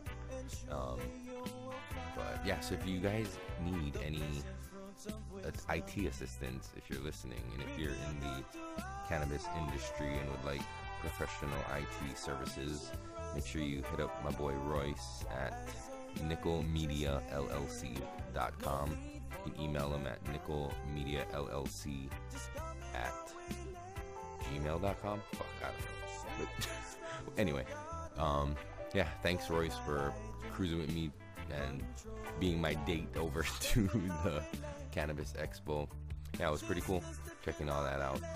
But yeah, so if you guys need any IT assistance, if you're listening, and if you're in the cannabis industry and would like professional IT services, make sure you hit up my boy Royce at nickelmediallc.com. You can email him at nickelmediallc at gmail.com. Fuck, I don't know. But anyway, yeah, thanks Royce for cruising with me and being my date over to the Cannabis Expo. Yeah, it was pretty cool checking all that out.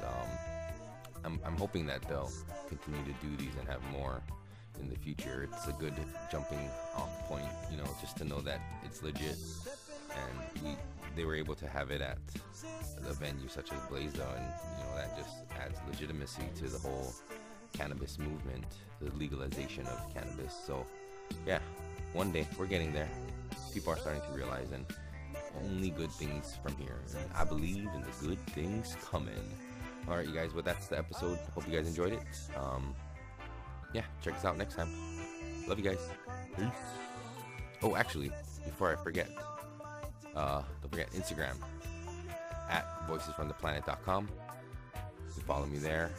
I'm hoping that they'll continue to do these and have more in the future. It's a good jumping off point, you know, just to know that it's legit. And they were able to have it at the venue such as Blaisdell, and you know, that just adds legitimacy to the whole cannabis movement, the legalization of cannabis. So yeah, one day we're getting there. People are starting to realize, and only good things from here. And I believe in the good things coming. Alright, you guys, well, that's the episode. Hope you guys enjoyed it. Yeah, check us out next time. Love you guys. Peace. Oh, actually, before I forget, don't forget Instagram at voicesfromtheplanet.com. You can follow me there.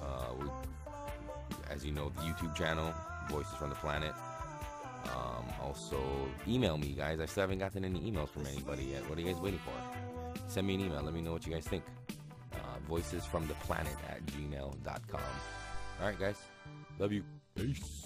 As you know, the YouTube channel, Voices from the Planet. Also, email me, guys. I still haven't gotten any emails from anybody yet. What are you guys waiting for? Send me an email. Let me know what you guys think. Voicesfromtheplanet at gmail.com. Alright, guys. Love you. Peace.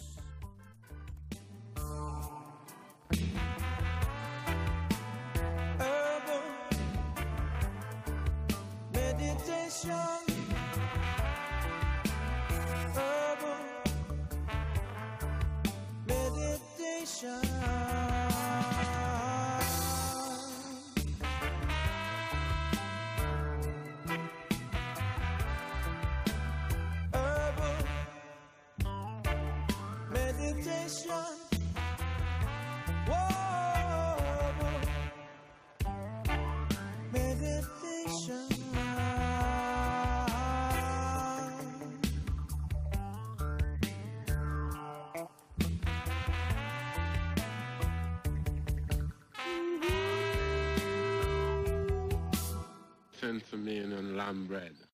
Send for me and lamb bread.